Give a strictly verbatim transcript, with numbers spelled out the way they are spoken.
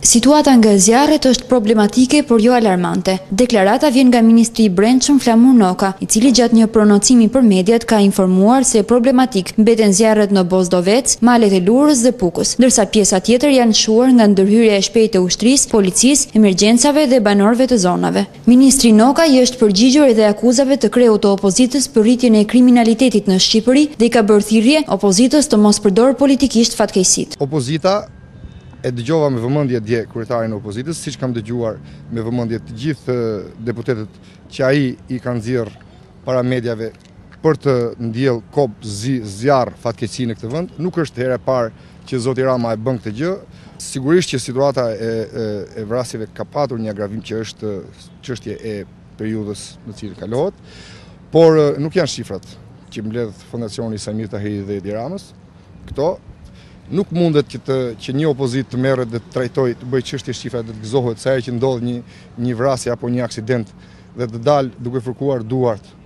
Situata nga zjarret është problematike por jo alarmante. Deklarata vjen nga Ministri i Brendshëm Flamur Noka, i cili gjatë një pronocimi për mediat ka informuar se problematik mbeten zjarret në Bozdovec, malet e Lurës dhe Pukës, ndërsa pjesa tjetër janë shuar nga ndërhyrja e shpejtë e ushtrisë, policisë, emergjencave dhe banorëve të zonave. Ministri Noka i është përgjigjur edhe akuzave të kreut të opozitës për rritjen e kriminalitetit në Shqipëri dhe i ka bërë thirrje opozitës të mos përdorë politikisht fatkeqësitë. Opozita e dëgjova me vëmendje dje kryetarin e opozitës, siç kam dëgjuar me vëmendje të gjithë deputetët që ai i kanë nxjerr para mediave për të ndjell kop zjarr fatkeqësi në këtë vend. Nuk është hera e parë që zoti Rama e bën këtë gjë. Sigurisht që situata e, e, e vrasjeve ka patur një agravim që është çështje e periudhës në cilën kalohet, por nuk janë shifrat që mbledh Fondacioni Samir Tahiri dhe Edi Ramës. Këto nuk mundet që, të, që një opozit të merret dhe të trajtojë, të bëjë çështje shifra dhe të gëzohet sa herë që ndodh një, një vrasje apo një aksident dhe të dalë duke fërkuar duart